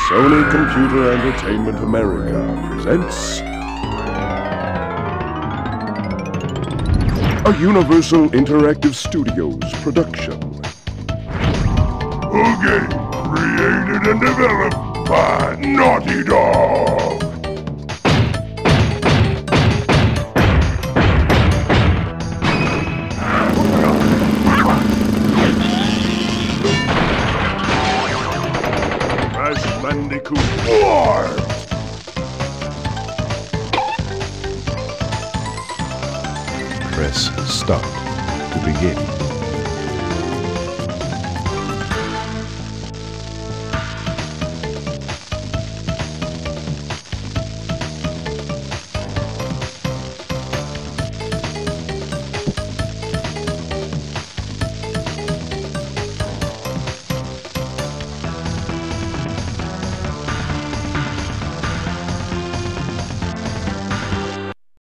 Sony Computer Entertainment America presents a Universal Interactive Studios production. A game created and developed by Naughty Dog. Bandicoot War! Press start to begin.